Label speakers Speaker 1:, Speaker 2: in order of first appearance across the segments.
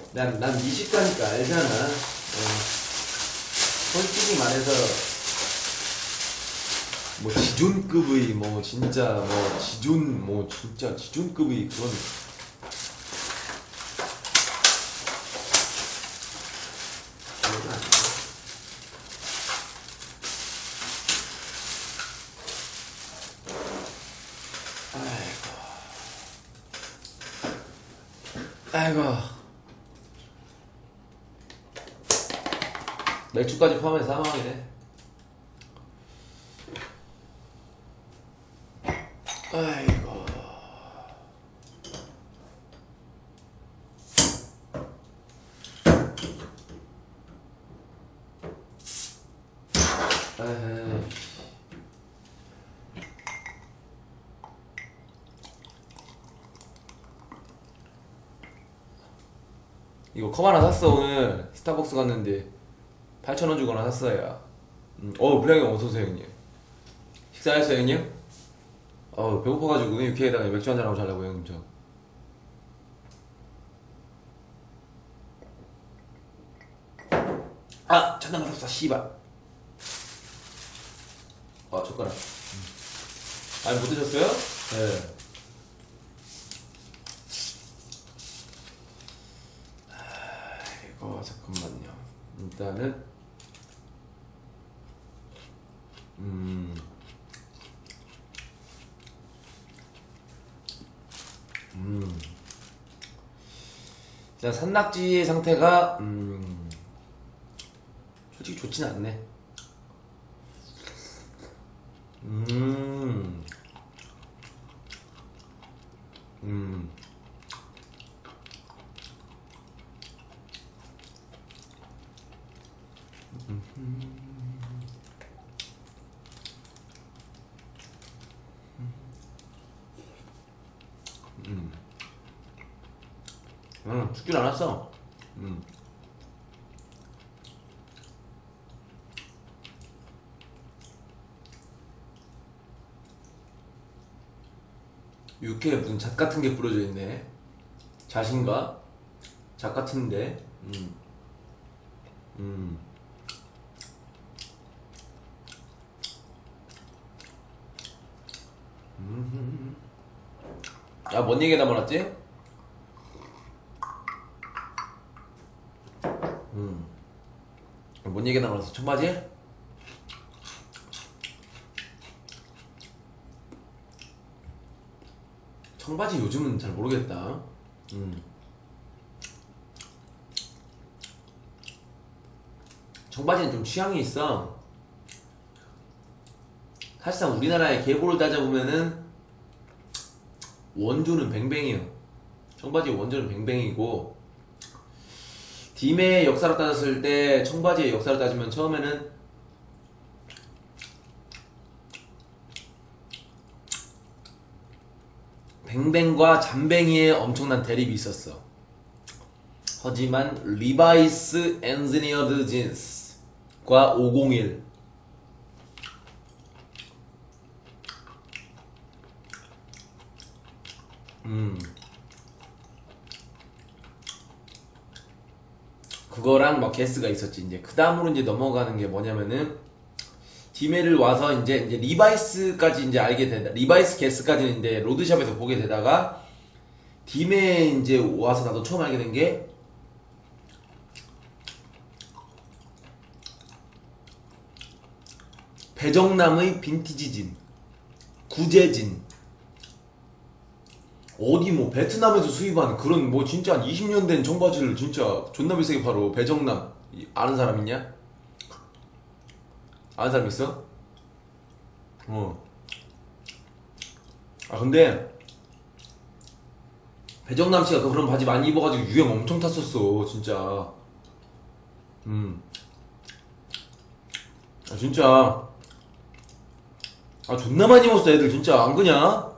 Speaker 1: 난 미식가니까 알잖아. 솔직히 말해서 뭐 지존급의 뭐 진짜 뭐 지존 뭐 진짜 지존급의 그런 그건 아니야. 아이고 맥주까지 포함해서 4만원이네. 아이고 에이. 이거 컵 하나 샀어. 오늘 스타벅스 갔는데 8,000원 주거나 샀어요. 불량이 형 어서오세요 형님. 식사했어요 형님? 배고파가지고 육회에다가 맥주 한잔하고 자려고 형님. 저 잠깐 말았어 씨발. 젓가락. 아니 못 드셨어요? 네. 잠깐만요. 일단은 일단 산낙지 상태가 솔직히 좋진 않네. 죽질 않았어. 육회에 무슨 잣 같은 게 뿌려져 있네. 잣인가? 잣 같은데. 뭔 얘기에다 말았지? 뭔 얘기에다 말았어? 청바지? 청바지 요즘은 잘 모르겠다. 청바지는 좀 취향이 있어. 사실상 우리나라의 계보를 따져보면은 원조는 뱅뱅이에요. 청바지의 원조는 뱅뱅이고, 딤의 역사로 따졌을 때 청바지의 역사로 따지면 처음에는 뱅뱅과 잠뱅이의 엄청난 대립이 있었어. 하지만 리바이스 엔지니어드 진스과 501 그거랑 막 게스가 있었지. 이제 그 다음으로 이제 넘어가는 게 뭐냐면은 디메를 와서 이제 리바이스까지 이제 알게 되다. 리바이스 게스까지는 이제 로드샵에서 보게 되다가 디메 이제 와서 나도 처음 알게 된 게 배정남의 빈티지진, 구제진. 어디 뭐 베트남에서 수입한 그런 뭐 진짜 한 20년 된 청바지를 진짜 존나 비싸게 팔어. 배정남 아는 사람 있냐? 아는 사람 있어? 근데 배정남 씨가 그런 바지 많이 입어가지고 유행 엄청 탔었어 진짜. 진짜 존나 많이 입었어 애들 진짜. 안 그냐?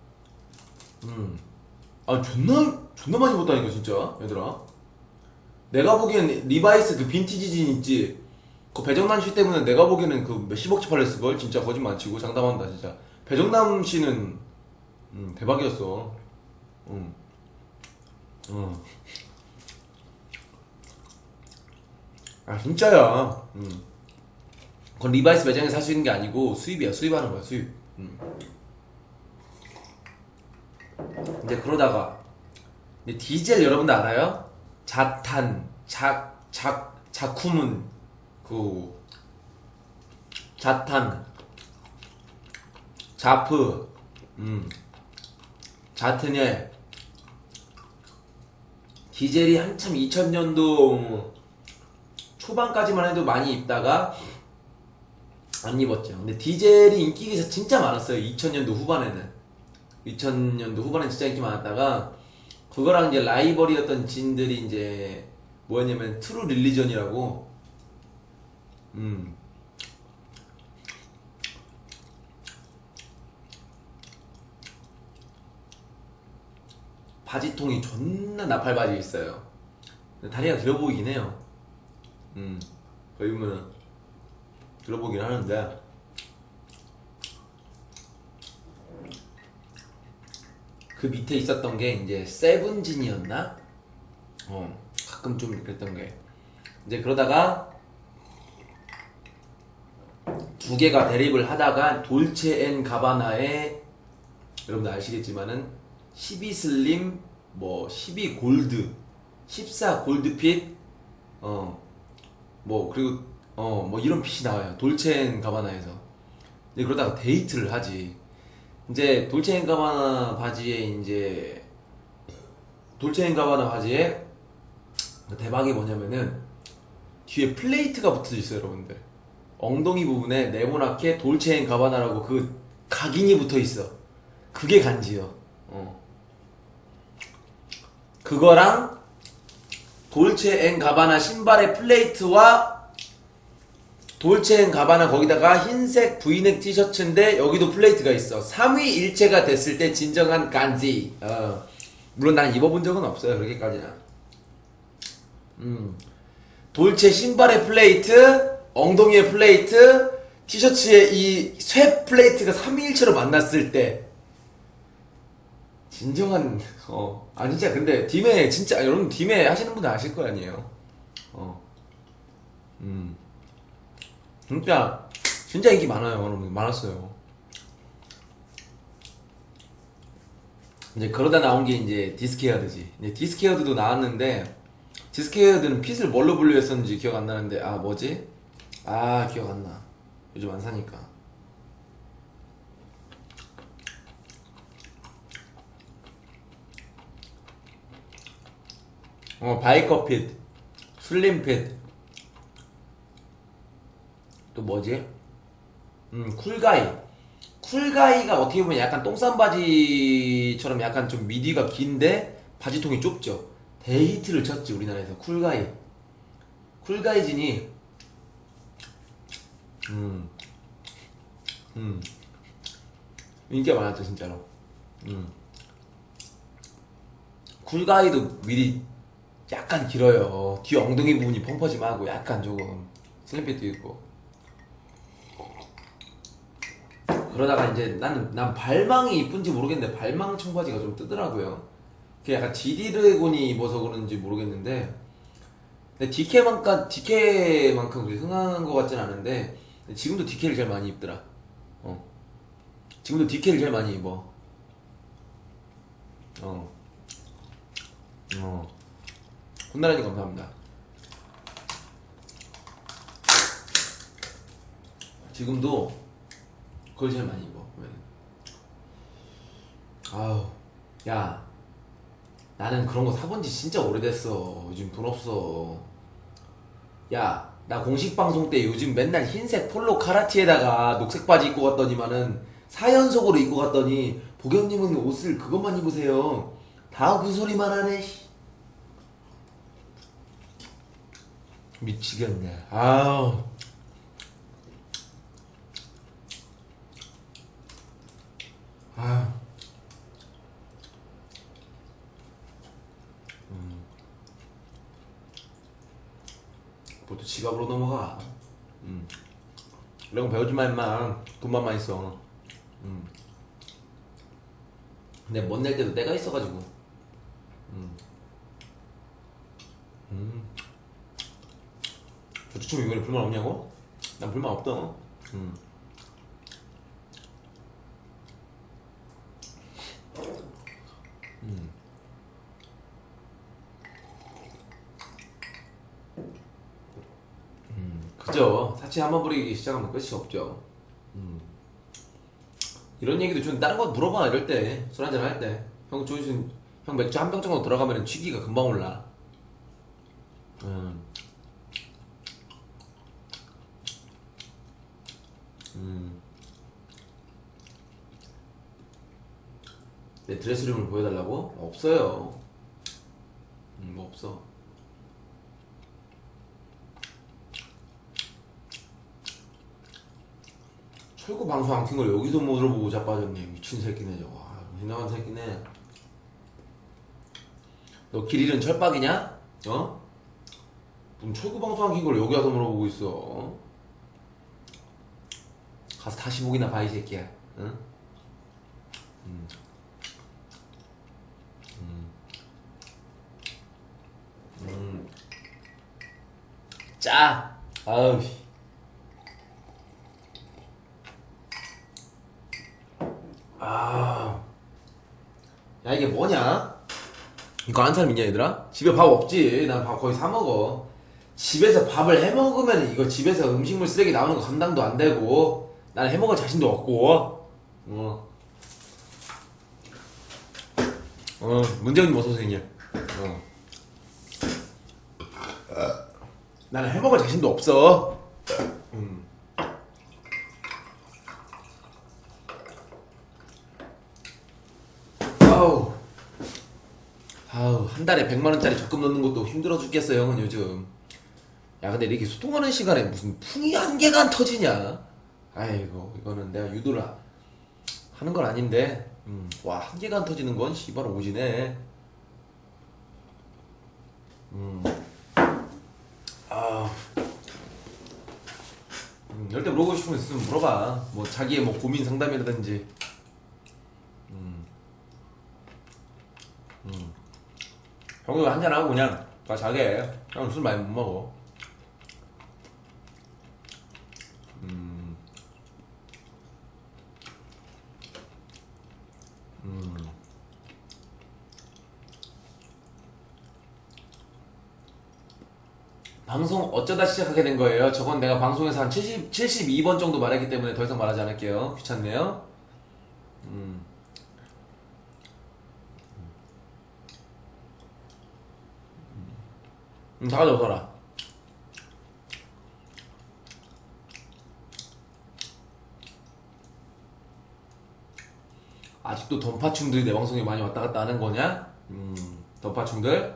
Speaker 1: 존나 많이 입었다니까 진짜 얘들아. 내가 보기엔 리바이스 그 빈티지 진 있지, 그 배정남 씨 때문에 내가 보기에는 그 몇십억치 팔렸을걸. 진짜 거짓말 안 치고 장담한다 진짜. 배정남 씨는 대박이었어. 아 진짜야. 그건 리바이스 매장에서 살 수 있는 게 아니고 수입이야. 수입하는 거야 수입. 이제 그러다가 근데 디젤 여러분들 알아요? 자탄, 자쿠문 그 자탄, 자프, 자트넬 디젤이 한참 2000년도 초반까지만 해도 많이 입다가 안 입었죠. 근데 디젤이 인기가 진짜 많았어요. 2000년도 후반에는 2000년도 후반에 진짜 인기 많았다가 그거랑 이제 라이벌이었던 진들이 이제 뭐였냐면 트루 릴리전이라고 바지통이 존나 나팔 바지 있어요. 근데 다리가 길어 보이긴 해요. 거의 보면 길어 보이긴 하는데 그 밑에 있었던 게 이제 세븐진이었나? 가끔 좀 그랬던 게 이제 그러다가 두 개가 대립을 하다가 돌체 앤 가바나의 여러분들 아시겠지만은 12 슬림 뭐 12 골드 14 골드 핏 뭐 그리고 뭐 이런 핏이 나와요. 돌체 앤 가바나에서. 이제 그러다가 데이트를 하지. 이제 돌체 앤 가바나 바지에 이제 돌체 앤 가바나 바지에 대박이 뭐냐면은 뒤에 플레이트가 붙어져 있어요, 여러분들. 엉덩이 부분에 네모나게 돌체 앤 가바나라고 그 각인이 붙어 있어. 그게 간지요. 그거랑 돌체 앤 가바나 신발의 플레이트와 돌체 앤 가바나 거기다가 흰색 브이넥 티셔츠인데 여기도 플레이트가 있어. 3위일체가 됐을 때 진정한 간지. 물론 난 입어본 적은 없어요. 그렇게까지는. 돌체 신발의 플레이트, 엉덩이의 플레이트, 티셔츠의 이 쇠 플레이트가 3위일체로 만났을 때 진정한 진짜 근데 딤에 진짜 여러분 딤에 하시는 분들 아실 거 아니에요. 진짜 인기 많아요. 여러분 많았어요. 이제 그러다 나온 게 이제 디스케어드지. 이제 디스케어드도 나왔는데 디스케어드는 핏을 뭘로 분류했었는지 기억 안 나는데 뭐지? 기억 안 나. 요즘 안 사니까. 바이커 핏, 슬림 핏, 또 뭐지? 쿨가이. 쿨가이가 어떻게 보면 약간 똥싼 바지처럼 약간 좀 미디가 긴데 바지통이 좁죠. 대히트를 쳤지 우리나라에서 쿨가이. 쿨가이진이 인기가 많았죠 진짜로. 쿨가이도 미리 약간 길어요. 뒤 엉덩이 부분이 펑퍼짐하고 약간 조금 슬림핏도 있고. 그러다가 이제 난 발망이 이쁜지 모르겠는데 발망 청바지가 좀 뜨더라고요. 그게 약간 지디르곤이 입어서 그런지 모르겠는데 근데 디케만큼 그렇게 흥한 것 같진 않은데 지금도 디케를 제일 많이 입더라. 지금도 디케를 제일 많이 입어. 혼나라니 감사합니다. 지금도 그걸 제일 많이 입어. 야, 나는 그런 거 사본 지 진짜 오래됐어. 요즘 돈 없어. 야, 나 공식 방송 때 요즘 맨날 흰색 폴로 카라티에다가 녹색 바지 입고 갔더니만은 4연속으로 입고 갔더니 보경님은 옷을 그것만 입으세요. 다 그 소리만 하네. 미치겠네. 보통 지갑으로 넘어가. 이런 거 배우지 마 임마. 돈만 많이 써. 근데 못 낼 때도 때가 있어가지고. 조추첨 이번에 불만 없냐고? 난 불만 없다. 음. 그죠. 사치 한번 부리기 시작하면 끝이 없죠. 이런 얘기도 좀 다른 거 물어봐. 이럴 때 술 한잔 할 때 형 조이슨 형 맥주 한 병 정도 들어가면 취기가 금방 올라. 음. 내 드레스룸을 보여달라고? 없어요. 뭐 없어. 철구 방송 안 킨 걸 여기서 물어보고 자빠졌네. 미친 새끼네 저거. 미나간 새끼네. 너 길 잃은 철박이냐? 어? 무슨 철구 방송 안 킨 걸 여기 와서 물어보고 있어. 어? 가서 다시 보기나 봐 이 새끼야. 응? 짜. 아우. 아. 야 이게 뭐냐? 이거 아는 사람 있냐 얘들아? 집에 밥 없지. 난 밥 거의 사 먹어. 집에서 밥을 해 먹으면 이거 집에서 음식물 쓰레기 나오는 거 감당도 안 되고 나는 해 먹을 자신도 없고. 문재훈님 어서 오세요. 나는 해 먹을 자신도 없어. 아우. 아우, 한 달에 100만 원짜리 적금 넣는 것도 힘들어 죽겠어 형은 요즘. 야 근데 이렇게 소통하는 시간에 무슨 풍이 한 개가 안 터지냐? 아이고 이거는 내가 유도를 하는 건 아닌데 와 한 개가 안 터지는 건 씨발 오지네. 아 이럴 때 물어보고 싶은 거 있으면 물어봐. 뭐 자기의 뭐 고민 상담이라든지. 형도 한잔하고 그냥 가 자게. 형 술 많이 못 먹어. 방송 어쩌다 시작하게 된 거예요? 저건 내가 방송에서 한 72번 정도 말했기 때문에 더 이상 말하지 않을게요. 귀찮네요. 다 가져오거라. 아직도 던파충들이 내 방송에 많이 왔다 갔다 하는 거냐? 던파충들?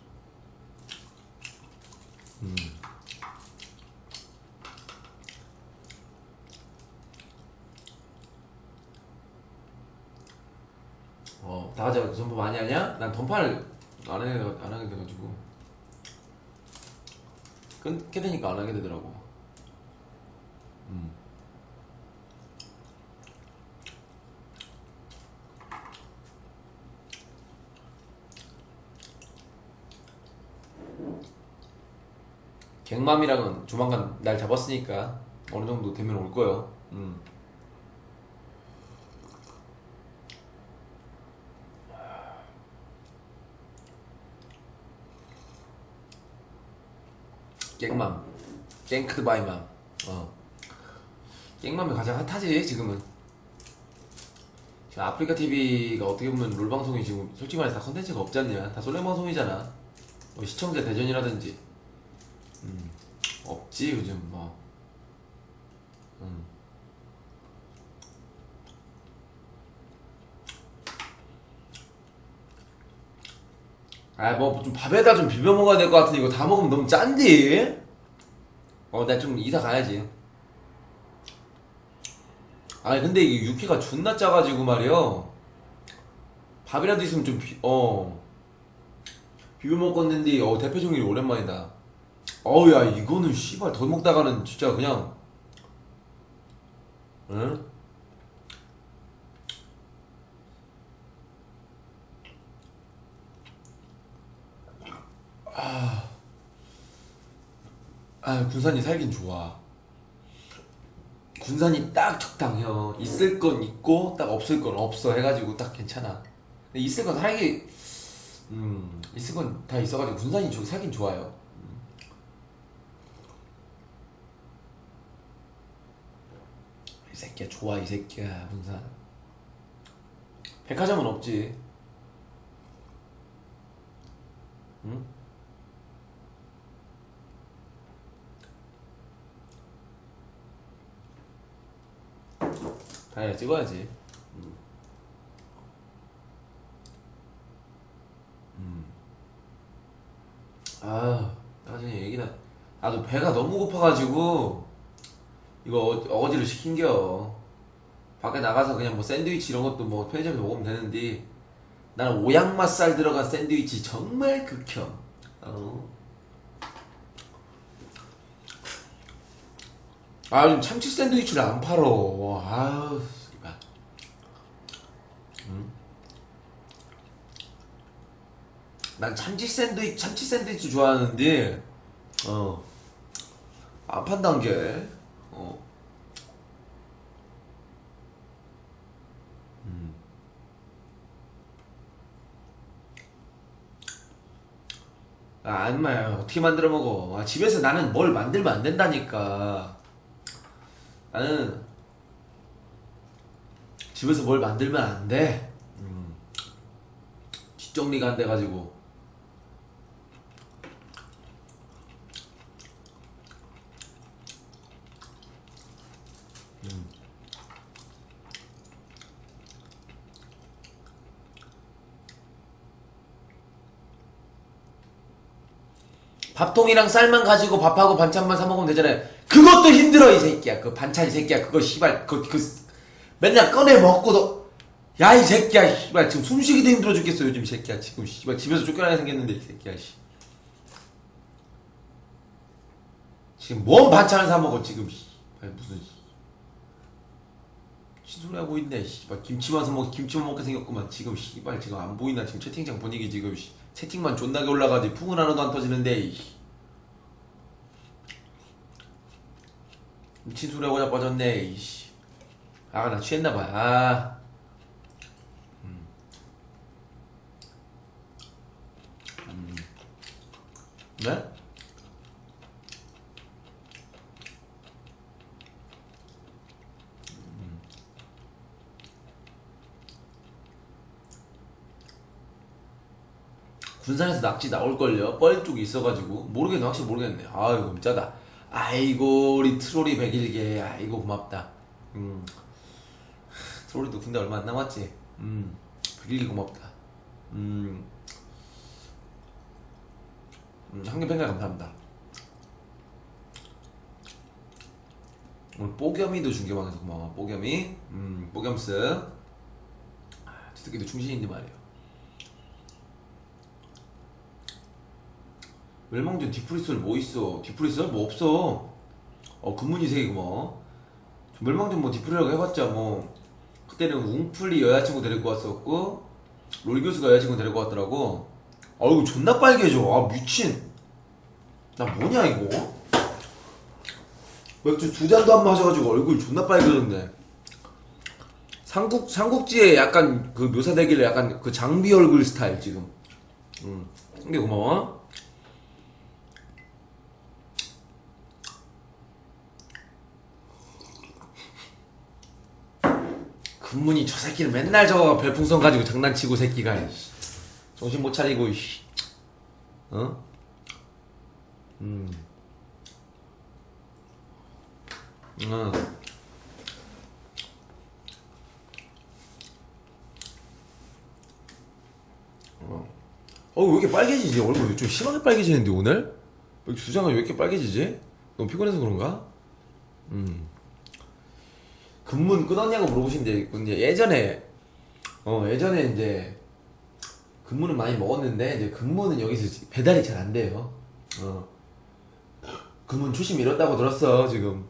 Speaker 1: 다 가져가. 전부 많이 하냐? 난 던파를 안 하게 돼가지고. 끊게 되니까 안 하게 되더라고. 갱맘이랑은 조만간 날 잡았으니까 어느 정도 되면 올 거예요. 갱맘, 갱크드 바이맘. 갱맘이 가장 핫하지 지금은. 지금 아프리카 TV가 어떻게 보면 롤 방송이 지금 솔직히 말해서 다 컨텐츠가 없지 않냐? 다 솔랭 방송이잖아. 뭐 시청자 대전이라든지 없지 요즘 뭐. 아 뭐 좀 밥에다 좀 비벼 먹어야 될 것 같은데 이거 다 먹으면 너무 짠디. 내가 좀 이사 가야지. 아니 근데 이게 육회가 존나 짜가지고 말이야. 밥이라도 있으면 좀 비벼 먹었는데 대패종이 오랜만이다. 야 이거는 씨발 더 먹다가는 진짜 그냥 응? 아, 군산이 살긴 좋아. 군산이 딱 적당해요. 있을 건 있고 딱 없을 건 없어 해가지고 딱 괜찮아. 근데 있을 건 살기 있을 건 다 있어가지고 군산이 살긴 좋아요. 이 새끼야 좋아 이 새끼야 군산. 백화점은 없지. 응? 당연히 찍어야지. 음. 음. 아, 나중에 얘기나. 나도 배가 너무 고파가지고 이거 어거지로 시킨겨. 밖에 나가서 그냥 뭐 샌드위치 이런 것도 뭐 편의점에서 먹으면 되는데 나는 오양맛살 들어간 샌드위치 정말 극혐. 어. 아, 요즘 참치 샌드위치를 안 팔어. 아우, 씨발. 음. 난 참치 샌드위치 좋아하는데, 어, 안 판단 게, 어, 음. 아, 안 마요. 어떻게 만들어 먹어. 아, 집에서 나는 뭘 만들면 안 된다니까. 나는 집에서 뭘 만들면 안 돼. 뒷정리가 안 돼가지고. 밥통이랑 쌀만 가지고 밥하고 반찬만 사 먹으면 되잖아요. 그것도 힘들어 이 새끼야. 그 반찬 이 새끼야. 그거 씨발 맨날 꺼내 먹고 너. 야 이 새끼야 씨발 지금 숨쉬기도 힘들어 죽겠어 요즘 이 새끼야. 지금 씨발 집에서 쫓겨나게 생겼는데 이 새끼야 씨. 지금 뭔 반찬을 사 먹어 지금 씨발 무슨 신소리 하고 있네 씨발. 김치만 먹게 생겼구만 지금 씨발. 지금 안 보이나 지금 채팅창 분위기 지금 채팅만 존나게 올라가지 풍은 하나도 안 터지는데 미친 소리 하고 자빠졌네 이씨. 아 나 취했나봐. 아. 네? 군산에서 낙지 나올걸요? 뻘 쪽이 있어가지고 모르겠네. 확실히 모르겠네. 아이고 짜다. 아이고 우리 트롤이 100일개. 아이고 고맙다. 음 트롤이도 군대 얼마 안 남았지. 100일개 고맙다. 음, 한개 팬가 감사합니다. 오늘 뽀겸이도 중계방에서 고마워. 뽀겸이. 뽀겸스. 저 새끼도 충신인데 말이에요. 멸망전 디프리솔 뭐 있어? 디프리솔 뭐 없어. 금문이 세계고 뭐. 멸망전 뭐 디프리라고 해봤자 뭐 그때는 웅플리 여자친구 데리고 왔었고 롤 교수가 여자친구 데리고 왔더라고. 얼굴 존나 빨개져. 아 미친. 나 뭐냐 이거? 맥주 2잔도 안 마셔가지고 얼굴 존나 빨개졌네. 삼국지에 약간 그 묘사되길래 약간 그 장비 얼굴 스타일 지금. 근데 고마워. 금문이 저 새끼는 맨날 저거 별풍선 가지고 장난치고 새끼가 이씨. 정신 못 차리고 이씨. 어? 어. 왜 이렇게 빨개지지? 얼굴 좀 심하게 빨개지는데 오늘? 주장은 왜 이렇게 빨개지지? 너무 피곤해서 그런가? 근문 끊었냐고 물어보시는데 예전에 이제 근무는 많이 먹었는데 이제 근무는 여기서 배달이 잘 안 돼요. 근무 출시 미뤘다고 들었어 지금.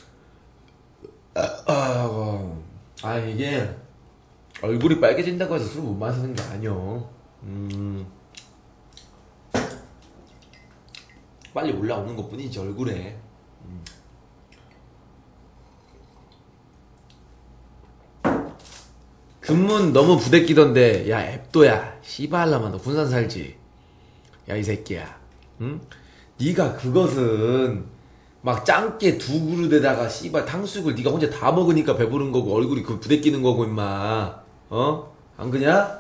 Speaker 1: 이게 얼굴이 빨개진다고 해서 술 못 마시는 게 아니여. 빨리 올라오는 것 뿐이지 얼굴에. 근문 너무 부대끼던데. 야 앱도야 씨발라마 너 군산 살지? 야 이 새끼야, 응? 네가 그것은 막 짱깨 두 그릇에다가 씨발 탕수육을 네가 혼자 다 먹으니까 배부른 거고 얼굴이 그 부대끼는 거고 임마. 어? 안 그냐?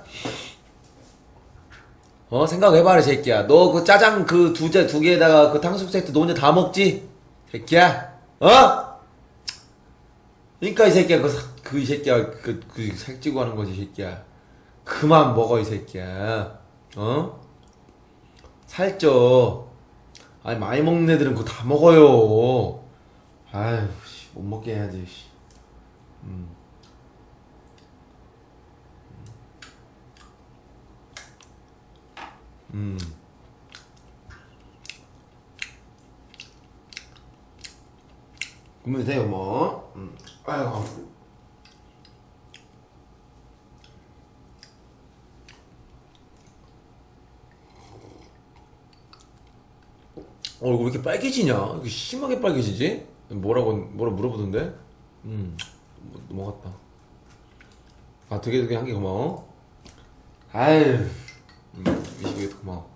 Speaker 1: 어? 생각해봐라 새끼야. 너 그 짜장 그 두 개에다가 그 탕수육 세트 너 혼자 다 먹지? 새끼야? 어? 그니까 이 새끼야 그 이 새끼야 그 살찌고 하는 거지 이 새끼야. 그만 먹어 이 새끼야. 어? 살쪄. 아니 많이 먹는 애들은 그거 다 먹어요. 아유 못 먹게 해야지. 음. 음. 그러면 돼요 뭐. 아이고. 얼굴 왜 이렇게 빨개지냐? 이렇게 심하게 빨개지지? 뭐라 물어보던데? 넘어갔다. 아, 되게 한 개 고마워. 아유, 미식이 고마워.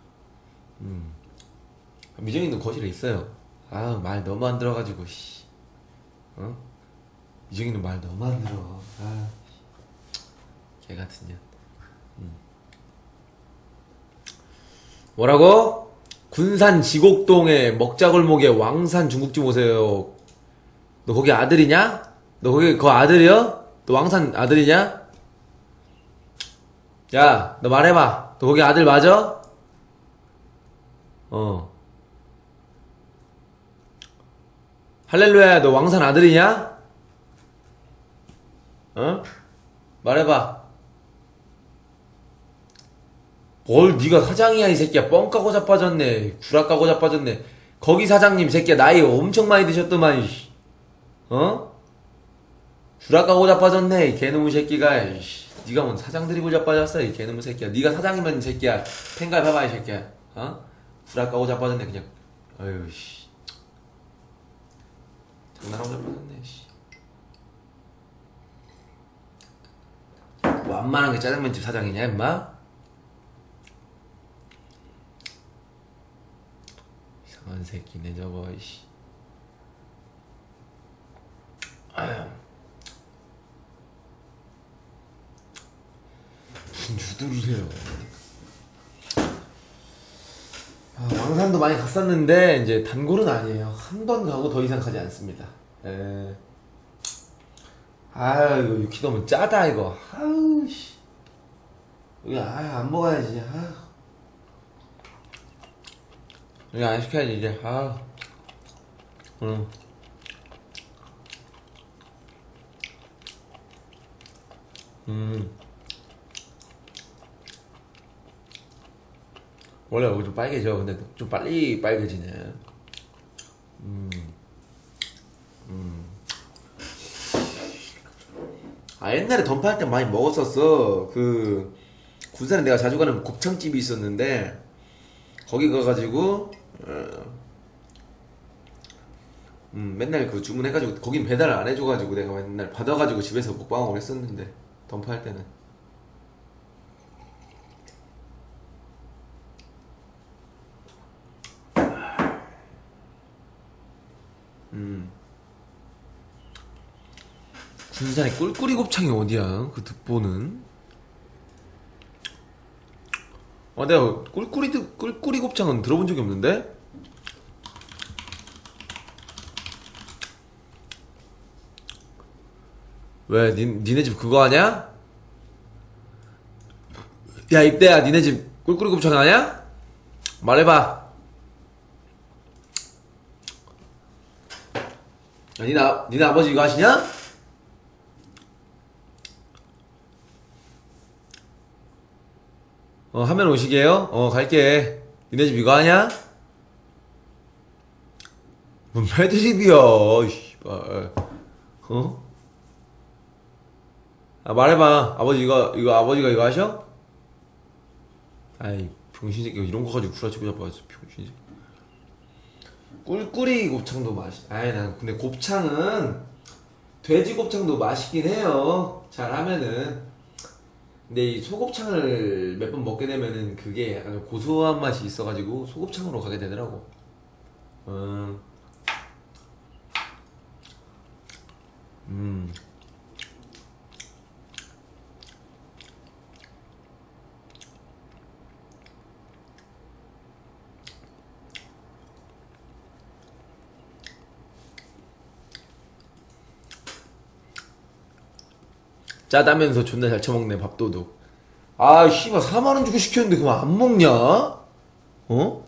Speaker 1: 미정이는 거실에 있어요. 아, 말 너무 안 들어가지고, 씨. 어? 미정이는 말 너무 안 들어. 아, 개 같은 년. 뭐라고? 군산 지곡동에 먹자골목에 왕산 중국집 오세요. 너 거기 아들이냐? 너 거기 그 아들이야? 너 왕산 아들이냐? 야, 너 말해봐. 너 거기 아들 맞아? 어. 할렐루야, 너 왕산 아들이냐? 어? 말해봐. 뭘 네가 사장이야 이 새끼야. 뻥 까고 자빠졌네. 구라 까고 자빠졌네. 거기 사장님 새끼야 나이 엄청 많이 드셨더만. 어? 구라 까고 자빠졌네 이 개놈의 새끼가. 네가 뭔 사장 드리고 자빠졌어 이 개놈의 새끼야. 네가 사장이면 이 새끼야 팬가입 해봐 이 새끼야. 어? 구라 까고 자빠졌네 그냥. 어휴 씨. 장난하고 자빠졌네 씨. 뭐 안만한 게 짜장면집 사장이냐 임마? 이상한 새끼네 저거 이씨. 아휴. 무슨 주두를 해요. 아, 왕산도 많이 갔었는데 이제 단골은 아니에요. 한 번 가고 더 이상 가지 않습니다. 에. 아유 이거 6kg 너무 짜다 이거. 아우 씨. 이거 안 먹어야지. 아유. 이거 안 시켜야지 이제. 아. 응. 원래 얼굴 좀 빨개져. 근데 좀 빨리 빨개지네. 아 옛날에 던파할 때 많이 먹었었어. 그 군산에 내가 자주 가는 곱창집이 있었는데 거기 가가지고 맨날 그 주문해가지고 거긴 배달 안 해줘가지고 내가 맨날 받아가지고 집에서 먹방하고 했었는데 던파할 때는. 군산에 꿀꿀이 곱창이 어디야? 그 득보는? 내가 꿀꿀이 곱창은 들어본 적이 없는데? 왜, 니네 집 그거 하냐? 야, 입대야, 니네 집 꿀꿀이 곱창 하냐? 말해봐. 야, 니네 아버지 이거 하시냐? 하면 오시게요? 갈게. 니네 집 이거 하냐? 뭔 패드립이야, 씨발. 어? 아, 말해봐. 아버지가 이거 하셔? 아이, 병신새끼가 이런 거 가지고 구라치고 자빠졌어, 병신새끼. 꿀꿀이 곱창도 아이, 난 근데 곱창은 돼지 곱창도 맛있긴 해요. 잘하면은. 근데 이 소곱창을 몇 번 먹게 되면은 그게 약간 좀 고소한 맛이 있어가지고 소곱창으로 가게 되더라고. 음, 음. 짜다면서 존나 잘 처먹네, 밥도둑. 아, 씨발, 4만원 주고 시켰는데 그거 안 먹냐? 어?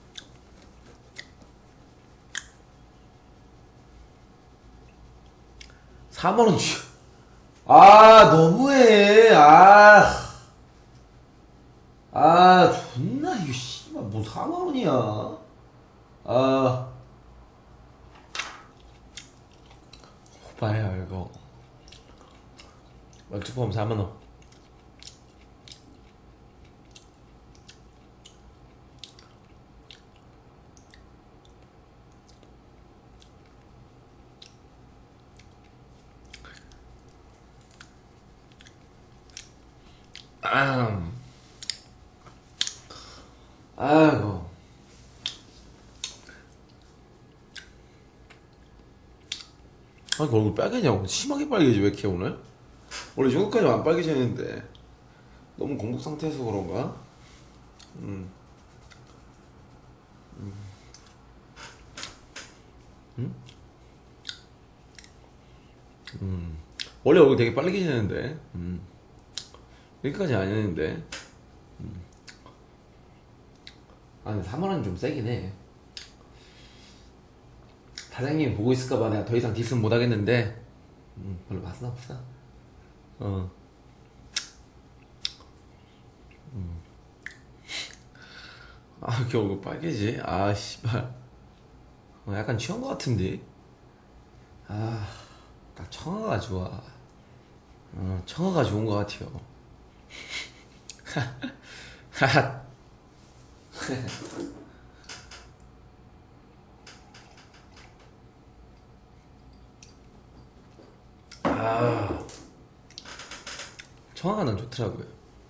Speaker 1: 4만원 주. 아, 너무해. 존나, 이거, 씨발, 뭐 4만원이야. 아, 오빠야, 이거. 맥주포함 4만원. 아, 아이고. 아, 그 얼굴 빨개냐고. 심하게 빨개지, 왜 이렇게 오늘? 원래 이 정도까지 안 빨개지는데. 너무 공복 상태에서 그런가? 음, 음? 원래 얼굴 되게 빨개지는데. 여기까지 아니었는데. 아, 근데 4만원 좀 세긴 해. 사장님이 보고 있을까봐 내가 더 이상 디스는 못 하겠는데, 별로 맛은 없어. 어. 아, 이렇게 얼굴 빨개지? 아, 씨발. 약간 취한 것 같은데? 아, 딱 청아가 좋아. 청아가 좋은 것 같아요. 아, 청아가 난 좋더라고요.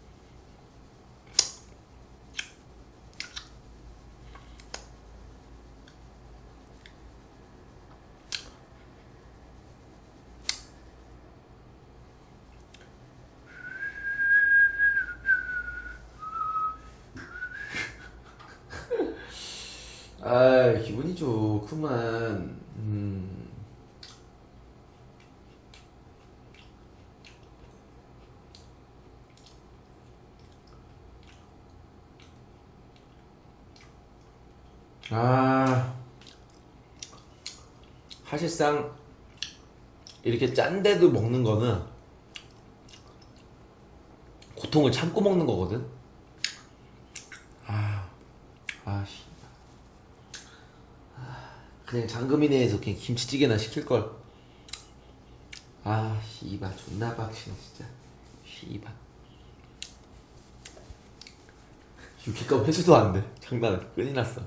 Speaker 1: 아, 기분이 좋구만. 아, 사실상 이렇게 짠데도 먹는 거는 고통을 참고 먹는 거거든. 아, 아, 씨. 그냥 장금이네에서 그냥 김치찌개나 시킬걸. 아, 씨발, 존나 빡치네, 진짜. 씨발. 육회값 회수도 안 돼. 장난, 끈이 났어.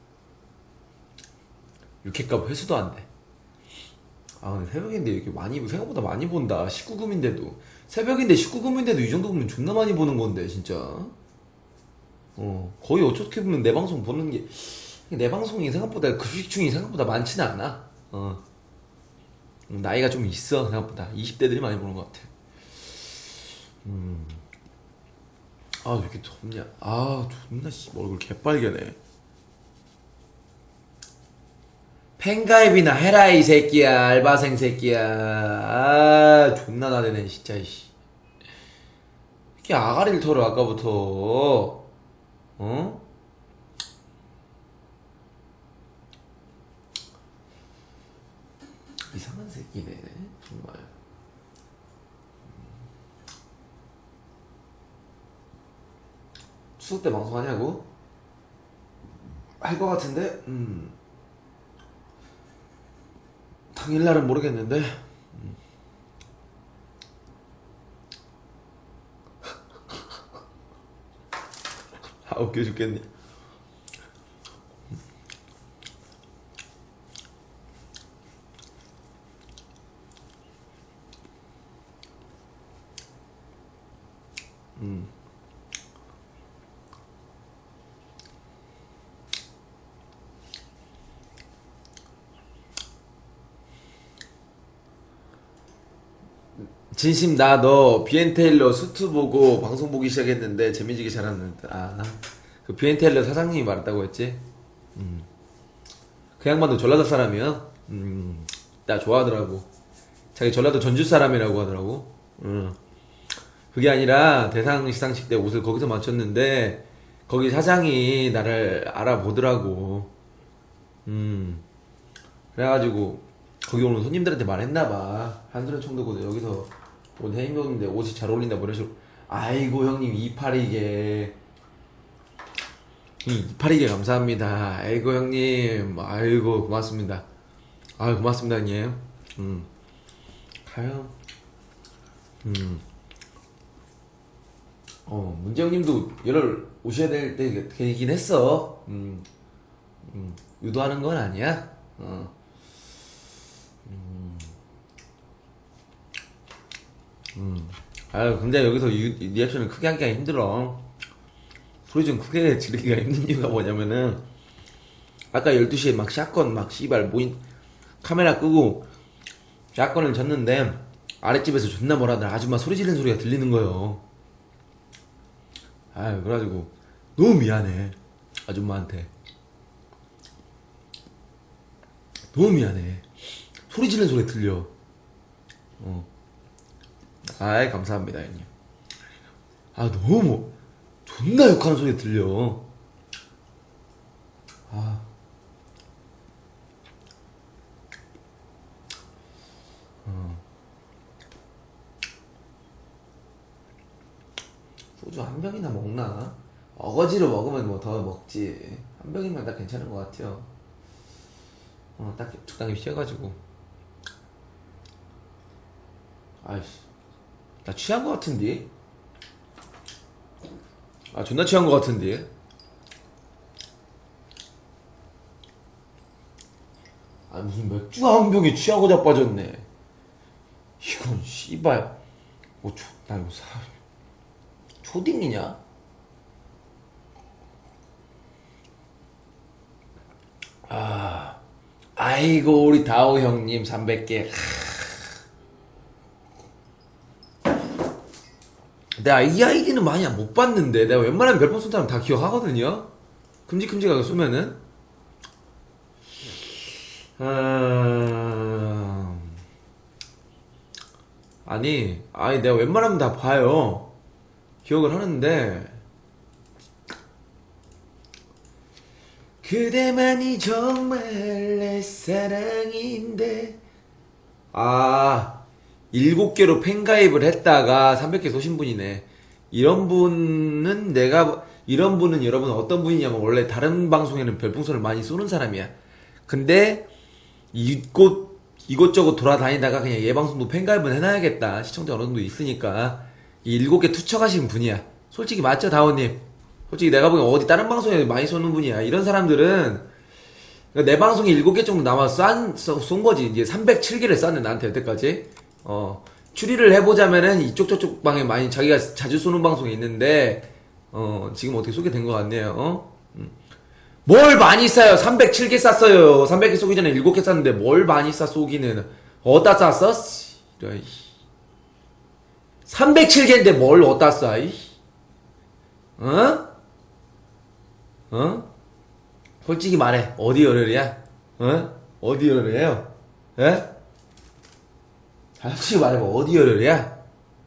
Speaker 1: 육회값 회수도 안 돼. 아, 근데 새벽인데 이렇게 많이, 생각보다 많이 본다. 19금인데도. 새벽인데 19금인데도 이 정도 보면 존나 많이 보는 건데, 진짜. 거의 어떻게 보면 내 방송 보는 게, 내 방송이 생각보다, 그 수익 중이 생각보다 많지는 않아. 나이가 좀 있어, 생각보다. 20대들이 많이 보는 것 같아. 아, 왜 이렇게 덥냐. 아, 존나, 씨, 얼굴 개빨개네. 팬가입이나 해라, 이 새끼야. 알바생 새끼야. 아, 존나 나대네, 진짜, 씨. 이렇게 아가리를 털어, 아까부터. 어? 이상한 새끼네, 정말. 추석 때 방송하냐고? 할 것 같은데? 당일날은 모르겠는데? 아, 웃겨 죽겠네. 진심 나 너 비엔테일러 수트 보고 방송 보기 시작했는데 재미지게 잘하는데 그 비엔테일러 사장님이 말했다고 했지? 그 양반도 전라도 사람이야. 나 좋아하더라고. 자기 전라도 전주 사람이라고 하더라고. 그게 아니라 대상 시상식 때 옷을 거기서 맞췄는데 거기 사장이 나를 알아보더라고. 그래가지고 거기 오는 손님들한테 말했나봐. 한솔현 총독도 여기서 옷 해입었는데 옷이 잘 어울린다 뭐 이런 식으로. 아이고 형님 이파리게 이파리게 감사합니다. 아이고 형님 아이고 고맙습니다. 아유 고맙습니다 형님. 가요. 문재 형님도 열흘 오셔야 될 때 되긴 했어. 유도하는 건 아니야. 아유 근데 여기서 리액션을 크게 하기가 힘들어. 소리 좀 크게 지르기가 힘든 이유가 뭐냐면은 아까 12시에 막 샷건 막 씨발 모인 카메라 끄고 샷건을 쳤는데 아랫집에서 존나 뭐라더라. 아줌마 소리 지르는 소리가 들리는 거요. 아유 그래가지고 너무 미안해 아줌마한테. 너무 미안해. 소리 지르는 소리 들려. 아이 감사합니다 형님. 아 너무 존나 욕하는 소리 들려. 소주 한 병이나 먹나? 어거지로 먹으면 뭐 더 먹지. 한 병이면 다 괜찮은 것 같아요. 딱 적당히 취해가지고. 아이씨, 나 취한 것 같은데? 존나 취한 것 같은데? 무슨 맥주 한 병에 취하고 자빠졌네. 이건 씨발 나 이거 초딩이냐? 아이고 우리 다오 형님 300개. 내가 이 아이디는 많이 못 봤는데 내가 웬만하면 별풍 쏜 사람 다 기억하거든요. 큼직큼직하게 쏘면은. 아니 내가 웬만하면 다 봐요. 기억을 하는데 그대만이 정말 내 사랑인데 7개로 팬가입을 했다가 300개 쏘신 분이네. 이런 분은 여러분 어떤 분이냐면 원래 다른 방송에는 별풍선을 많이 쏘는 사람이야. 근데 이곳저곳 돌아다니다가 그냥 얘 방송도 팬가입은 해놔야겠다. 시청자 어느 정도 있으니까 이 7개 투척하신 분이야. 솔직히 맞죠 다오님? 솔직히 내가 보기엔 어디 다른 방송에 많이 쏘는 분이야. 이런 사람들은 내 방송에 7개 정도 남아서 쏜 거지. 이제 307개를 쐈네 나한테 여태까지. 추리를 해보자면은 이쪽 저쪽 방에 많이 자기가 자주 쏘는 방송이 있는데 지금 어떻게 쏘게 된 것 같네요. 뭘 많이 쏴요. 307개 쐈어요. 300개 쏘기 전에 7개 쐈는데 뭘 많이 쏴 쏘기는. 어디다 쐈어? 307개인데 뭘 어디다 쏴? 솔직히 말해. 어디 열혈이야? 어디 열혈이에요? 예? 솔직히 말해봐. 어디 열혈이야?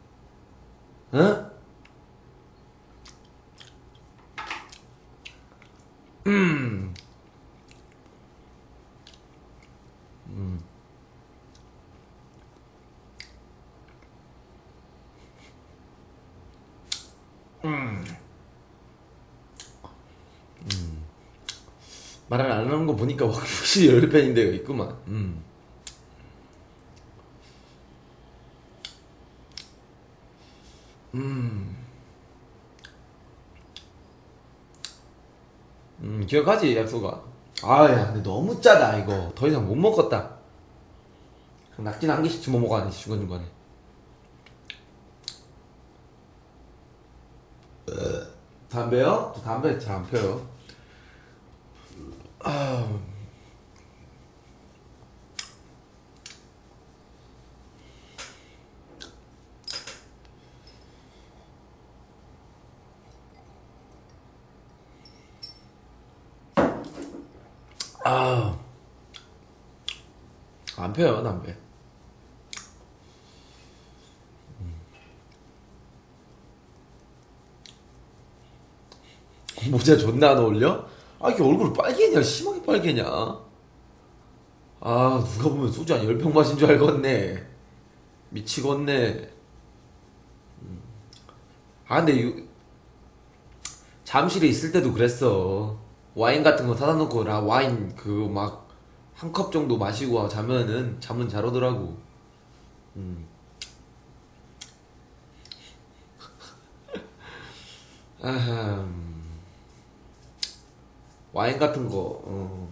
Speaker 1: 말을 안 하는 거 보니까 확실히 열혈팬인 데가 있구만. 기억하지 약소가. 야 근데 너무 짜다 이거. 더 이상 못 먹겠다. 낙지는 한 개씩 집어 먹어야 돼 중간중간에. 담배요? 저 담배 잘 안 펴요. 아, 안 펴요, 담배. 모자 존나 안 어울려? 아, 이게 얼굴 빨개냐? 심하게 빨개냐? 아, 누가 보면 소주 한 10병 마신 줄 알겠네. 미치겠네. 아, 근데 잠실에 있을 때도 그랬어. 와인 같은 거 사다 놓고, 나 와인 그 막 한 컵 정도 마시고 자면은 잠은 잘 오더라고. 아하, 와인 같은 거,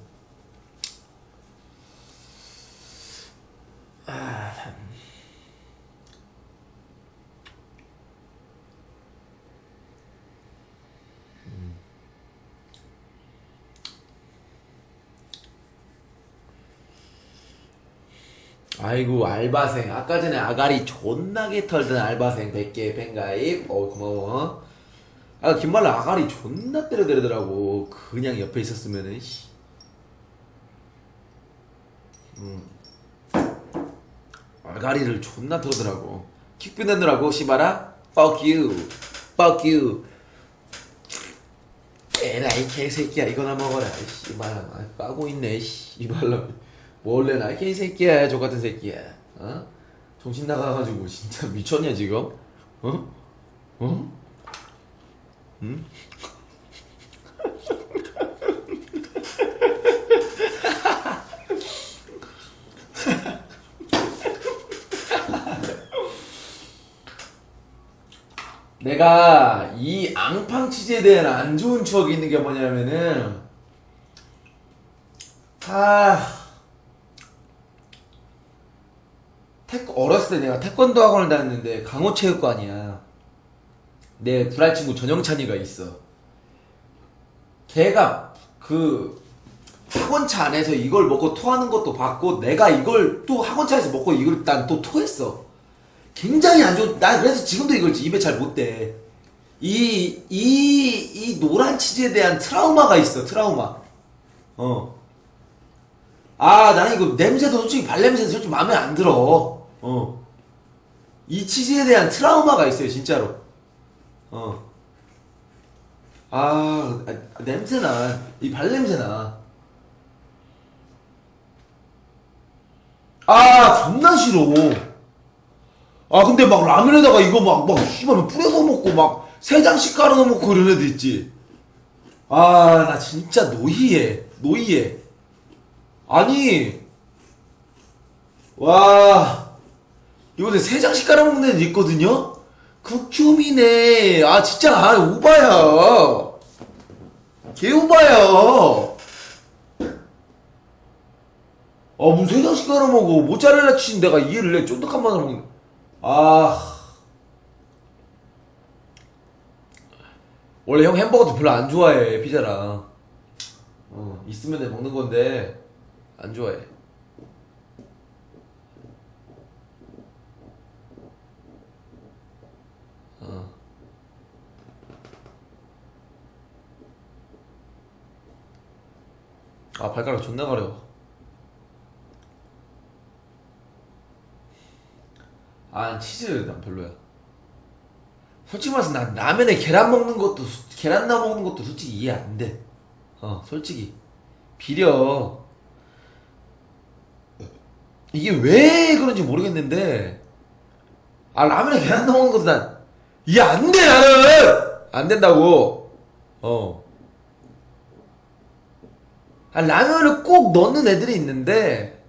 Speaker 1: 아이고, 알바생. 아까 전에 아가리 존나게 털던 알바생 100개 팬가입. 고마워. 아, 김말라 아가리 존나 때려대더라고. 그냥 옆에 있었으면은, 씨. 아가리를 존나 털더라고. 킥뷰 내느라고, 씨발아? Fuck you. Fuck you. 에라이 개새끼야, 이거나 먹어라. 씨발아, 까고 있네, 씨발라. 뭘래나, 개새끼야, 저 같은 새끼야. 어? 정신 나가가지고, 진짜 미쳤냐, 지금? 어? 어? 응? 내가 이 앙팡 치즈에 대한 안 좋은 추억이 있는 게 뭐냐면은, 아, 어렸을 때 내가 태권도 학원을 다녔는데 강호체육관이야. 내 불알 친구 전영찬이가 있어. 걔가 그 학원차 안에서 이걸 먹고 토하는 것도 봤고, 내가 이걸 또 학원차에서 먹고 이걸 난 또 토했어. 굉장히 안 좋은, 나 그래서 지금도 이걸 입에 잘 못 대. 이 노란 치즈에 대한 트라우마가 있어, 트라우마. 어. 아, 나는 이거 냄새도 솔직히 발냄새도 솔직히 마음에 안 들어. 어. 이 치즈에 대한 트라우마가 있어요, 진짜로. 어. 냄새나. 이 발냄새나. 아, 존나 싫어. 아, 근데 막 라면에다가 이거 씨발, 뿌려서 먹고 막 세 장씩 깔아 넣어먹고 이런 애들 있지. 아, 나 진짜 노이해. 노이해. 아니, 와, 이번에 세 장씩 깔아 먹는 애들 있거든요? 극혐이네. 아, 진짜, 오바야. 개 오바야. 무슨 세 장씩 깔아 먹어. 모짜렐라 치즈 내가 이해를 해. 쫀득한 맛을 먹는. 아, 원래 형 햄버거도 별로 안 좋아해, 피자랑. 있으면 먹는 건데, 안 좋아해. 어. 아, 발가락 존나 가려. 아, 치즈 난 별로야. 솔직히 말해서 난 라면에 계란 넣어 먹는 것도 솔직히 이해 안 돼. 솔직히. 비려. 이게 왜 그런지 모르겠는데, 라면에 계란 넣어 먹는 것도 난 이해 안 돼, 나는! 안 된다고. 어. 라면을 꼭 넣는 애들이 있는데,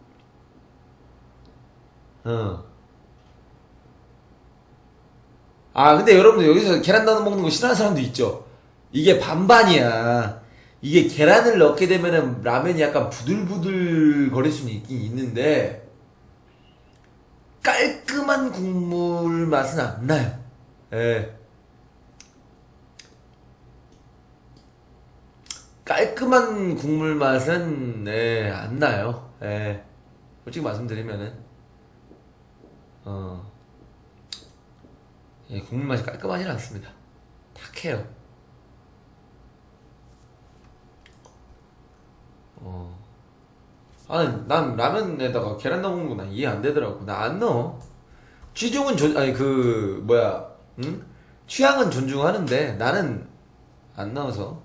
Speaker 1: 어. 근데 여러분들 여기서 계란 넣어 먹는 거 싫어하는 사람도 있죠. 이게 반반이야. 이게 계란을 넣게 되면은 라면이 약간 부들부들 거릴 수는 있긴 있는데, 깔끔한 국물 맛은 안 나요. 예. 깔끔한 국물 맛은, 안 나요. 예. 솔직히 말씀드리면은, 어, 국물 맛이 깔끔하지는 않습니다. 탁해요. 아니, 난 라면에다가 계란 넣는 거 난 이해 안 되더라고. 나 안 넣어. 취중은 아니, 뭐야, 응? 취향은 존중하는데, 나는 안 넣어서.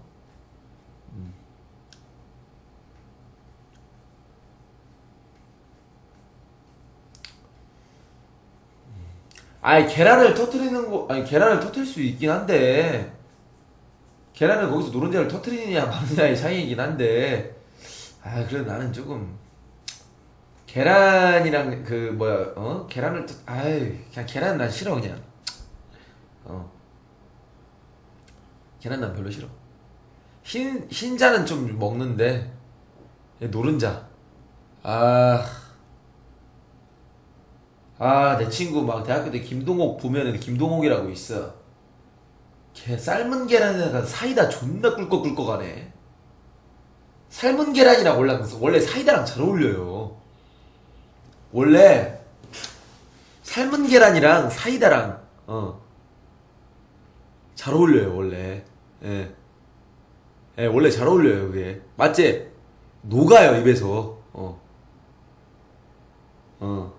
Speaker 1: 아니, 계란을 터트릴 수 있긴 한데, 계란을 거기서 노른자를 터트리느냐, 마느냐의 차이이긴 한데, 그래도 나는 조금, 계란이랑 계란을, 그냥 계란 난 싫어, 그냥. 어, 계란 난 별로 싫어. 흰자는 좀 먹는데, 노른자. 아, 내 친구 막 대학교 때 김동옥 보면은 김동옥이라고 있어. 걔 삶은 계란에다가 사이다 존나 꿀꺽꿀꺽 하네. 삶은 계란이랑 원래 사이다랑 잘 어울려요. 원래 삶은 계란이랑 사이다랑 잘 어울려요 원래. 예. 예, 원래 잘 어울려요 그게. 맞지? 녹아요 입에서. 어,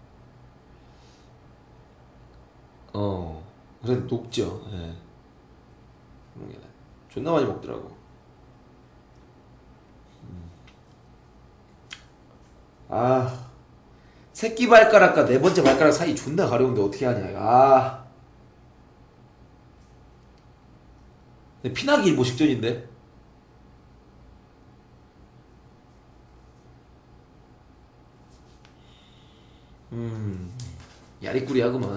Speaker 1: 그래도 녹죠. 예. 존나 많이 먹더라고. 아, 새끼 발가락과 네 번째 발가락 사이 존나 가려운데 어떻게 하냐. 근데 피나기 일보 직전인데. 야리꾸리하구만.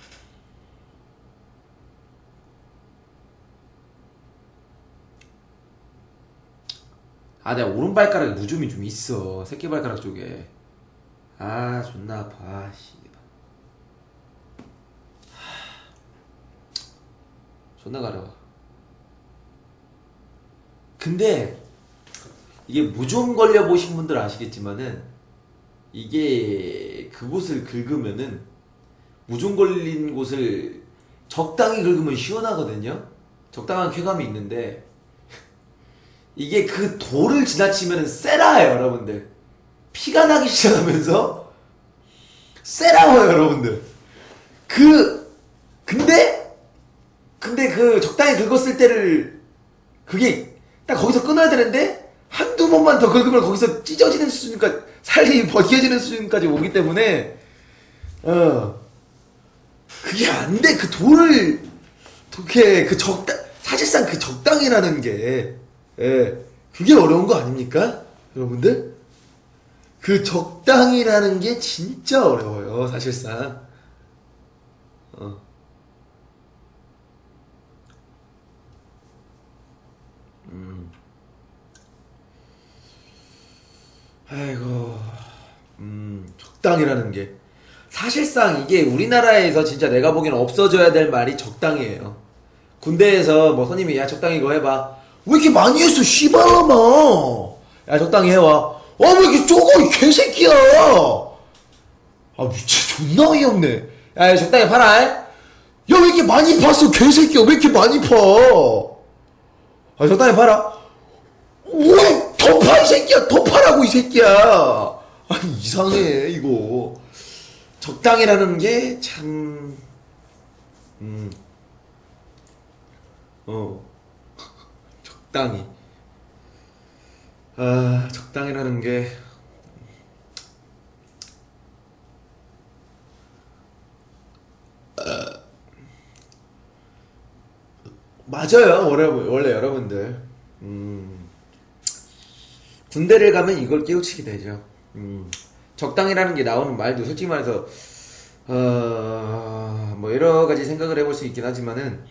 Speaker 1: 내가 오른발가락에 무좀이 좀 있어. 새끼발가락 쪽에. 존나 아파. 씨발. 존나 가려워. 근데 이게 무좀 걸려 보신 분들 아시겠지만은 이게 그곳을 긁으면은 무좀 걸린 곳을 적당히 긁으면 시원하거든요. 적당한 쾌감이 있는데 이게 그 돌을 지나치면은 세라해요, 여러분들. 피가 나기 시작하면서 세라워요, 여러분들. 그 근데 그 적당히 긁었을 때를 그게 딱 거기서 끊어야 되는데 한두 번만 더 긁으면 거기서 찢어지는 수준까지 살이 벗겨지는 수준까지 오기 때문에 그게 안 돼. 그 돌을 어떻게 사실상 그 적당이라는 게 그게 어려운 거 아닙니까? 여러분들? 그 적당이라는 게 진짜 어려워요, 사실상. 어. 아이고, 적당이라는 게. 사실상 이게 우리나라에서 진짜 내가 보기엔 없어져야 될 말이 적당이에요. 군대에서 뭐 선임이 야 적당히 이거 해봐. 왜 이렇게 많이 했어 씨발라마. 야 적당히 해와. 왜 이렇게 적어 이 개새끼야. 미친 존나 어이없네. 야 적당히 팔아. 야 왜 이렇게 많이 팠어 개새끼야. 왜 이렇게 많이 파. 적당히 팔아. 왜 더 파 이 새끼야. 더 파라고 이 새끼야. 이상해 이거. 적당이라는 게 참 적당히. 적당이라는 게 맞아요. 원래 여러분들 군대를 가면 이걸 깨우치게 되죠. 적당이라는 게 나오는 말도 솔직히 말해서 뭐 여러 가지 생각을 해볼 수 있긴 하지만은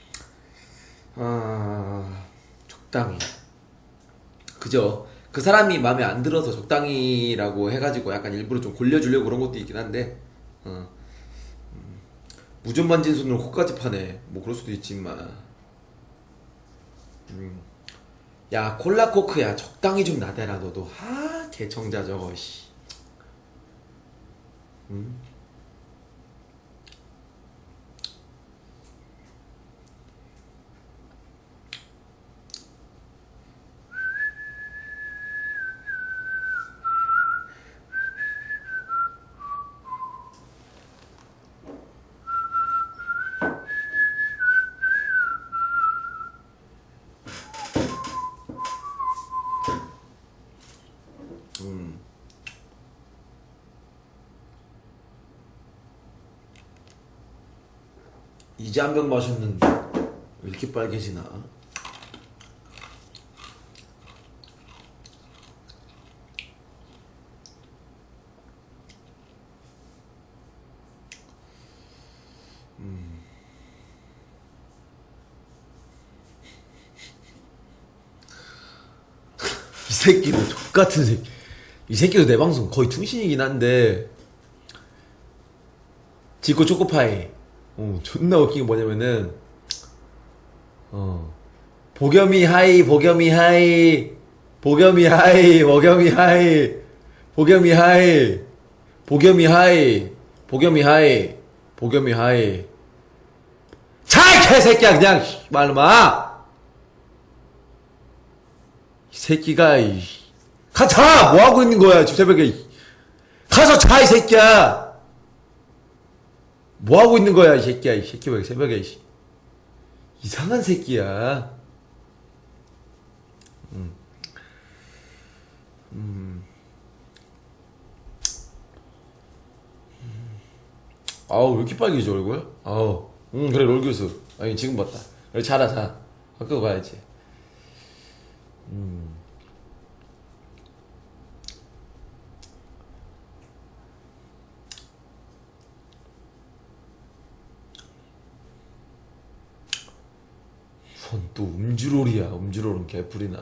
Speaker 1: 적당히 그죠. 그 사람이 마음에 안 들어서 적당히라고 해가지고 약간 일부러 좀 골려주려고 그런 것도 있긴 한데 무좀 만진 손으로 코까지 파네. 뭐 그럴 수도 있지만 야 콜라 코크야 적당히 좀 나대라 너도. 개청자 저거 씨. 이제 한 병 마셨는데 왜 이렇게 빨개지나? 이 새끼도 X같은 새끼. 이 새끼도 내 방송 거의 충신이긴 한데 지코 초코파이. 존나 웃긴 게 뭐냐면은 보겸이 하이, 보겸이 하이, 보겸이 하이, 보겸이 하이, 보겸이 하이, 보겸이 하이, 보겸이 하이, 보겸이 하이. 자, 이 개새끼야, 그냥, 말마! 이 새끼가, 가, 자! 뭐 하고 있는 거야, 지금 새벽에. 가서 자, 이 새끼야! 뭐 하고 있는 거야, 이 새끼야, 이 새끼 왜 새벽에, 이상한 새끼야. 아우, 왜 이렇게 빨개지, 얼굴? 아우, 그래, 롤 교수. 아니, 지금 봤다. 그래, 자라, 자. 학교 가야지. 뭔 또 음주롤이야. 음주롤은 개풀이나.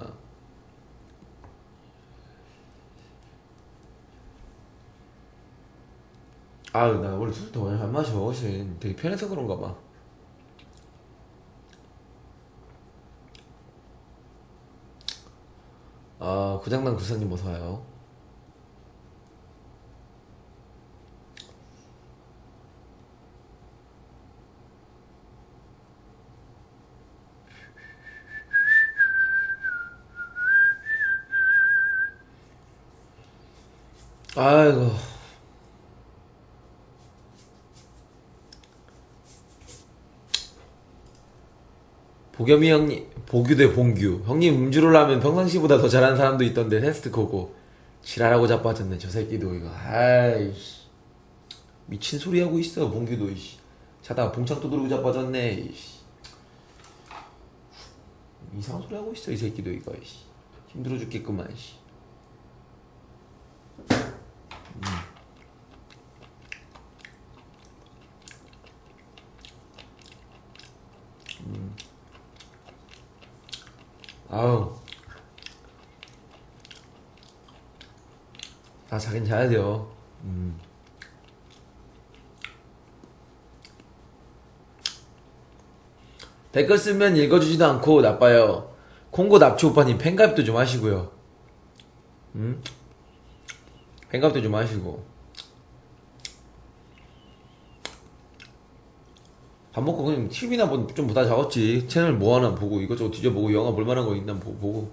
Speaker 1: 아유, 나 원래 술도 많이 안 마셔. 훨씬 되게 편해서 그런가 봐. 아, 구장난 구사님 어서와요. 아이고. 보겸이 형님, 보규 대 봉규. 형님 음주를 하면 평상시보다 더 잘하는 사람도 있던데 테스트 거고. 지랄하고 자빠졌네, 저 새끼도 이거. 아이씨. 미친 소리 하고 있어, 봉규도, 이씨. 자다가 봉창 두드리고 자빠졌네, 이씨. 이상한 소리 하고 있어, 이 새끼도 이거, 이씨. 힘들어 죽겠구만, 이씨. 아우. 다 자긴 자야 돼요. 댓글 쓰면 읽어주지도 않고 나빠요. 콩고 납치 오빠님 팬가입도 좀 하시고요. 팬가입도 좀 하시고. 밥 먹고 그냥 TV나 좀 보다 자겠지. 채널 뭐 하나 보고 이것저것 뒤져보고 영화 볼만한 거 있나 보고.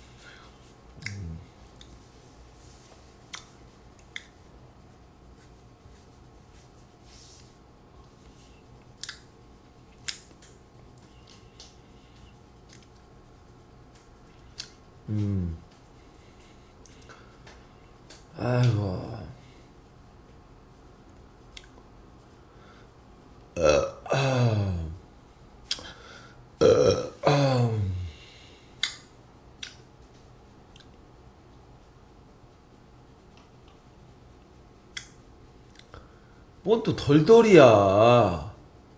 Speaker 1: 아이고. 뭔 또 덜덜이야.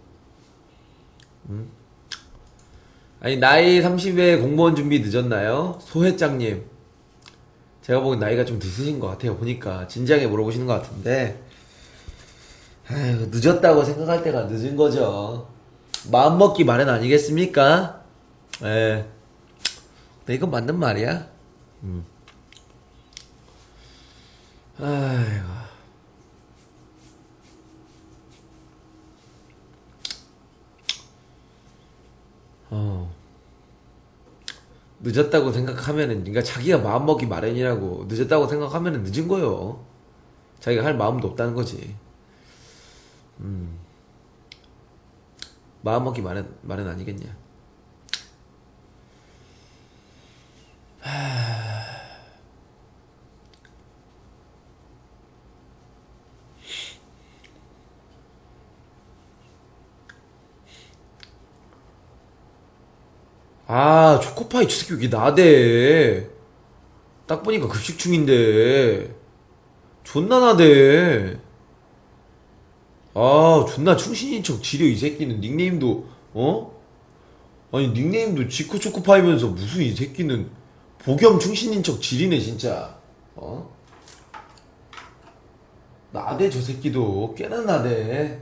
Speaker 1: 아니, 나이 30에 공무원 준비 늦었나요? 소회장님. 제가 보기엔 나이가 좀 드으신 것 같아요. 보니까 진지하게 물어보시는 것 같은데. 아이고, 늦었다고 생각할 때가 늦은 거죠. 마음먹기 마련 아니겠습니까? 예. 근데 이건 맞는 말이야. 아이고. 늦었다고 생각하면은, 그러니까 자기가 마음먹기 마련이라고. 늦었다고 생각하면은 늦은 거요. 자기가 할 마음도 없다는 거지. 마음먹기 마련 아니겠냐. 아, 초코파이 저 새끼 왜 이렇게 나대. 딱 보니까 급식 중인데. 존나 나대. 아, 존나 충신인 척 지려, 이 새끼는. 닉네임도, 어? 아니, 닉네임도 지코 초코파이면서 무슨 이 새끼는 복염 충신인 척 지리네, 진짜. 어? 나대, 저 새끼도. 꽤나 나대.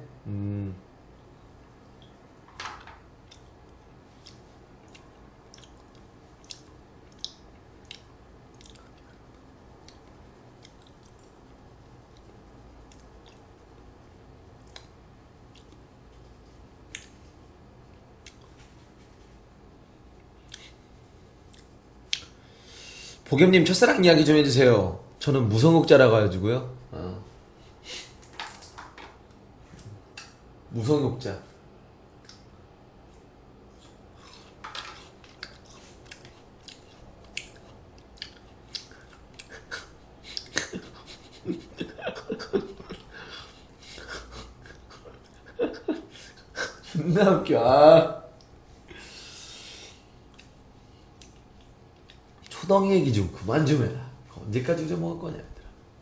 Speaker 1: 복염님 첫사랑 이야기 좀 해주세요. 저는 무성욕자라 가지고요. 무성욕자. 존나 웃겨. 아. 초덩이 얘기 좀 그만 좀 해라. 언제까지 잊어먹을 거냐, 얘들아.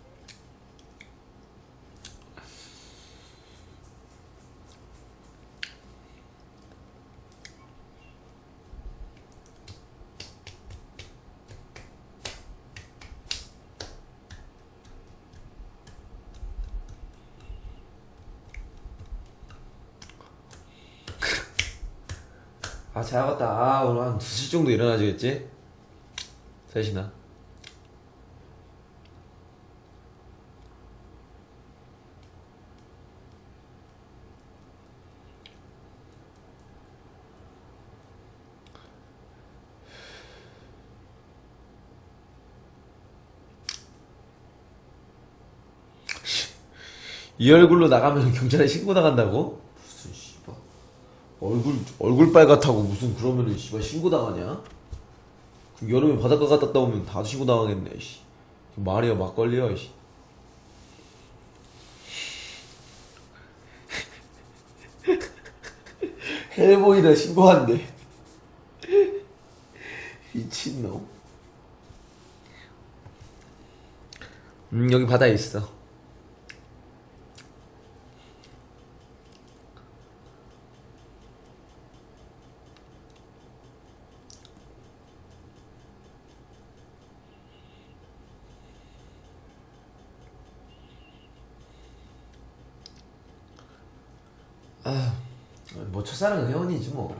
Speaker 1: 아, 자야겠다. 아, 오늘 한 2시 정도 일어나야겠지? 3시나. 이 얼굴로 나가면 경찰에 신고당한다고? 무슨 씨발 얼굴 빨갛다고 무슨 그러면은 씨발 신고당하냐? 그 여름에 바닷가 갔다 오면 다 신고당하겠네. 씨. 말이야 막걸리야. 씨. 헬보이다 신고한대. 미친놈. 여기 바다에 있어. 아, 뭐 첫사랑은 혜원이지 뭐.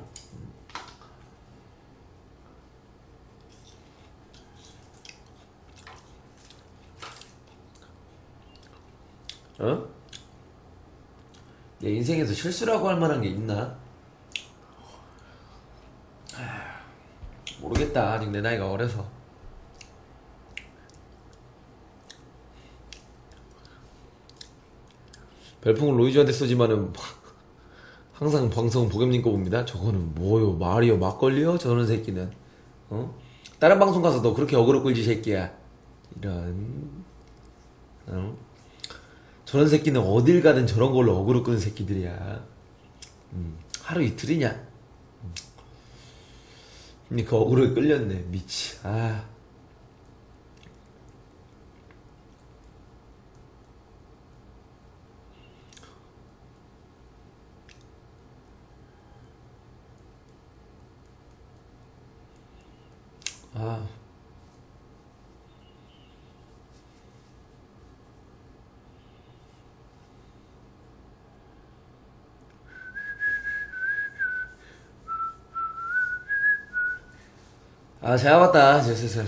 Speaker 1: 어? 내 인생에서 실수라고 할 만한 게 있나? 모르겠다. 아직 내 나이가 어려서. 별풍은 로이즈한테 쏘지만은 항상 방송 보겸님 거 봅니다. 저거는 뭐요? 말이요? 막걸리요? 저런 새끼는. 어? 다른 방송 가서 너 그렇게 어그로 끌지 새끼야. 이런. 어? 저런 새끼는 어딜 가든 저런 걸로 어그로 끄는 새끼들이야. 하루 이틀이냐? 그 어그로에 끌렸네. 미치. 아. 아. 아, 잘 왔다. 이제 슬슬.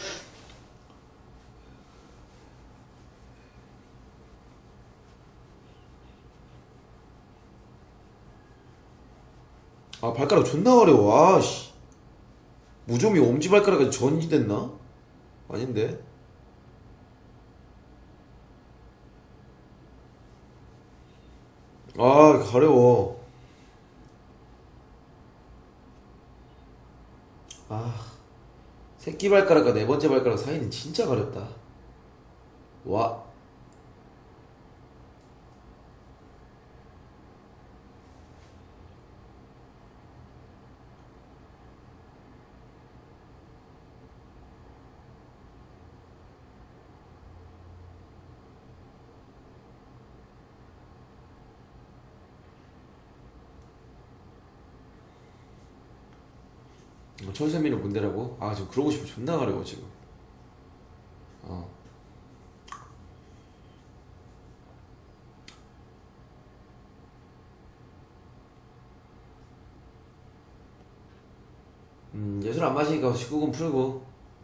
Speaker 1: 아, 발가락 존나 어려워. 아, 씨. 무좀이 엄지발가락에 전이됐나? 아닌데. 아, 가려워. 아, 새끼발가락과 네 번째 발가락 사이는 진짜 가렵다. 와. 철새미는 뭔데라고? 아 지금 그러고 싶어 존나 가려워 지금. 예술 안 마시니까 19금 풀고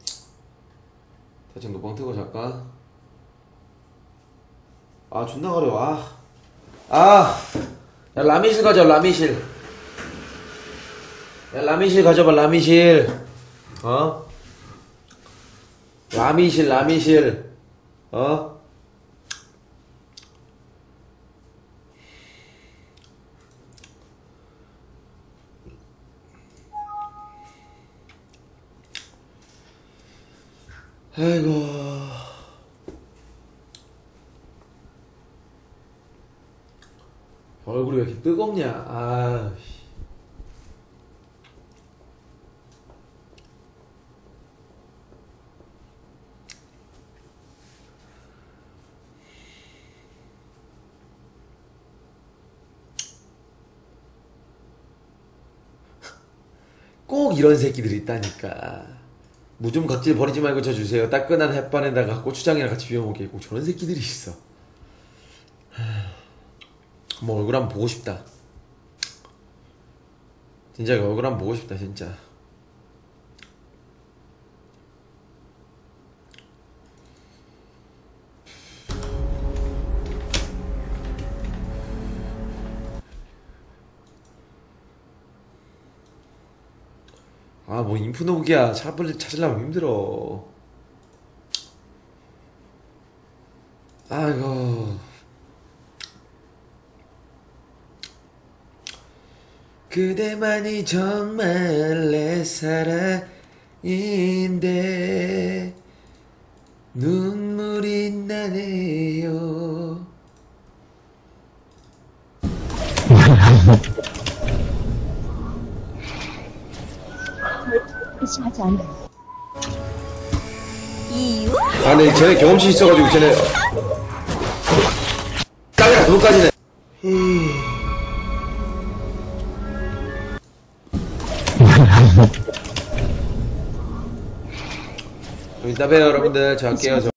Speaker 1: 대충 노방 트고 잘까? 아 존나 가려워. 야 라미실 가져. 라미실. 야 라미실 가져봐. 라미실. 라미실. 아이고. 얼굴이 왜 이렇게 뜨겁냐. 꼭 이런 새끼들이 있다니까. 무 좀 각질 버리지 말고 저 주세요. 따끈한 햇반에다가 고추장이랑 같이 비벼 먹게. 꼭 저런 새끼들이 있어. 뭐 얼굴 한번 보고 싶다. 진짜 얼굴 한번 보고 싶다 진짜. 뭐 인프노기야 찾으려면 힘들어. 아이고. 그대만이 정말 내 사랑인데 눈물이 나네요.
Speaker 2: 의심하지 않아. 이유?
Speaker 1: 근데 쟤네 경험치 있어가지고 쟤네 땅이랑 그거까지는 이따 봬요 여러분들. 저 할게요.